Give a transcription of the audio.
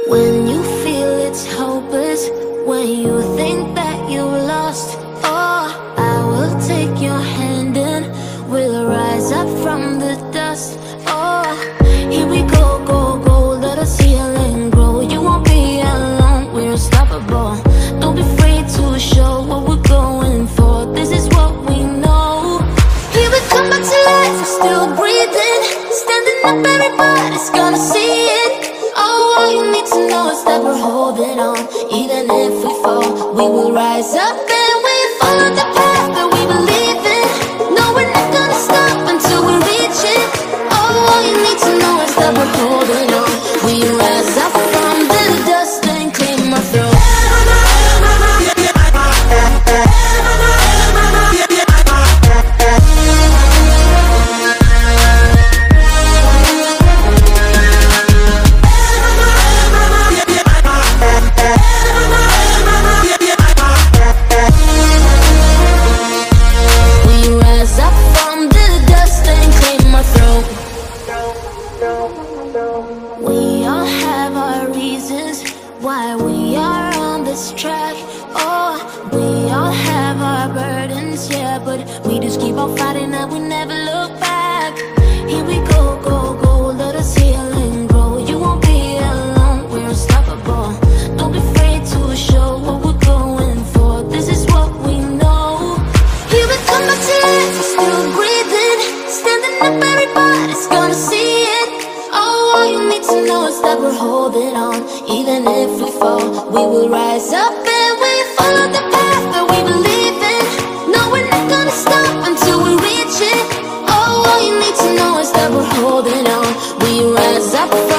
When you feel it's hopeless, when you think that you lost, oh, I will take your hand and we'll rise up from the dust. Oh, here we go, go, go, let us heal and grow. You won't be alone, we're unstoppable. Don't be afraid to show what we're going for. This is what we know. Here we come back to life, we're still breathing. Standing up, everybody's gonna see it. Oh, all you need to know is that we're holding on. Even if we fall, we will rise up and we follow the path that we believe in. No, we're not gonna stop until we reach it. Oh, all you need to know is that we're holding on. We rise up from the dust and claim our throne. We all have our reasons why we are on this track. Oh, we all have our burdens, yeah, but we just keep on fighting and we never look back. Here we go, go, go, let us heal and grow. You won't be alone, we're unstoppable. Don't be afraid to show what we're going for. This is what we know. Here we come back to life, we're still breathing. Standing up, everybody's gonna see it. Oh, all you need to know is that we're holding on. Even if we fall, we will rise up and we follow the path that we believe in. No, we're not gonna stop until we reach it. Oh, all you need to know is that we're holding on. We rise up.